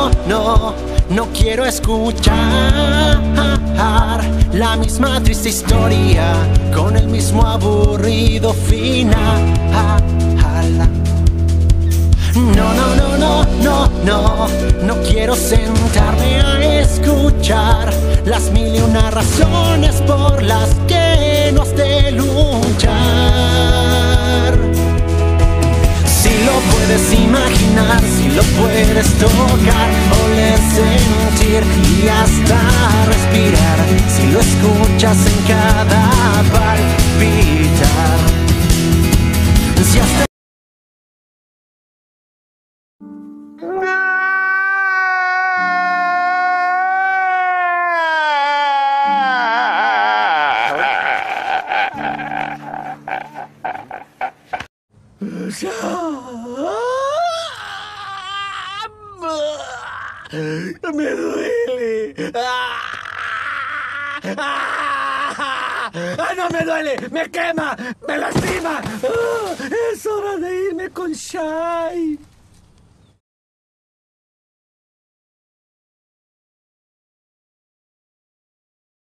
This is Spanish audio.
no quiero escuchar la misma triste historia con el mismo aburrido final. No quiero sentarme a escuchar las mil y una razones por las que no has de luchar. Si lo puedes imaginar, si lo puedes tocar, oler, sentir y hasta respirar, si lo escuchas en cada palpitar, si hasta me duele. No me duele, me quema, me lastima. Es hora de irme con Shai.